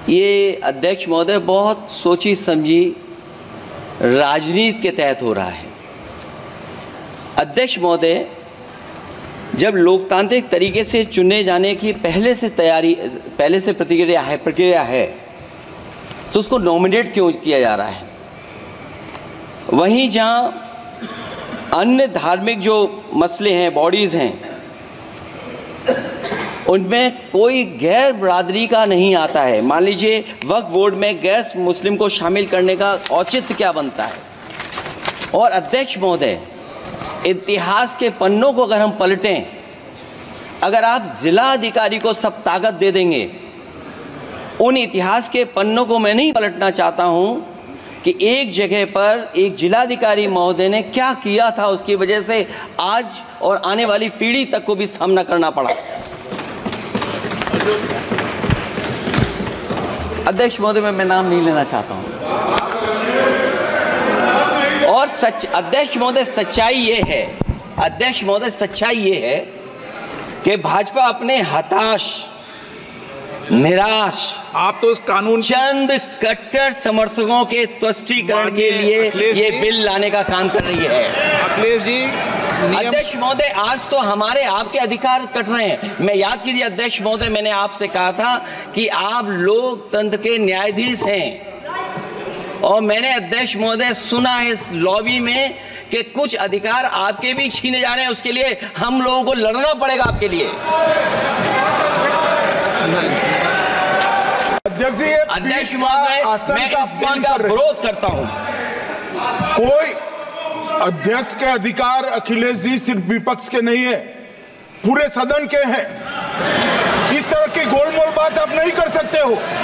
ये अध्यक्ष महोदय बहुत सोची समझी राजनीति के तहत हो रहा है। अध्यक्ष महोदय जब लोकतांत्रिक तरीके से चुने जाने की पहले से प्रक्रिया है तो उसको नॉमिनेट क्यों किया जा रहा है? वहीं जहां अन्य धार्मिक जो मसले हैं, बॉडीज़ हैं, उनमें कोई गैर बरादरी का नहीं आता है। मान लीजिए वक्फ बोर्ड में गैर मुस्लिम को शामिल करने का औचित्य क्या बनता है? और अध्यक्ष महोदय, इतिहास के पन्नों को अगर हम पलटें, अगर आप जिला अधिकारी को सब ताकत दे देंगे, उन इतिहास के पन्नों को मैं नहीं पलटना चाहता हूं कि एक जगह पर एक जिलाधिकारी महोदय ने क्या किया था, उसकी वजह से आज और आने वाली पीढ़ी तक को भी सामना करना पड़ा। अध्यक्ष महोदय, मैं नाम नहीं लेना चाहता हूं। और अध्यक्ष महोदय, सच्चाई ये है कि भाजपा अपने हताश, निराश, आप तो उस कानून चंद कट्टर समर्थकों के तुष्टीकरण के लिए ये बिल लाने का काम कर रही है। अखिलेश जी, अध्यक्ष महोदय, आज तो हमारे आपके अधिकार कट रहे हैं। मैं याद कीजिए अध्यक्ष महोदय, मैंने आपसे कहा था कि आप लोकतंत्र के न्यायाधीश हैं, और मैंने अध्यक्ष महोदय सुना है इस लॉबी में कि कुछ अधिकार आपके भी छीने जा रहे हैं। उसके लिए हम लोगों को लड़ना पड़ेगा आपके लिए। अध्यक्ष महोदय, मैं इस बिल का विरोध करता हूं। कोई अध्यक्ष के अधिकार अखिलेश जी सिर्फ विपक्ष के नहीं है, पूरे सदन के हैं। इस तरह की गोलमोल बात आप नहीं कर सकते हो।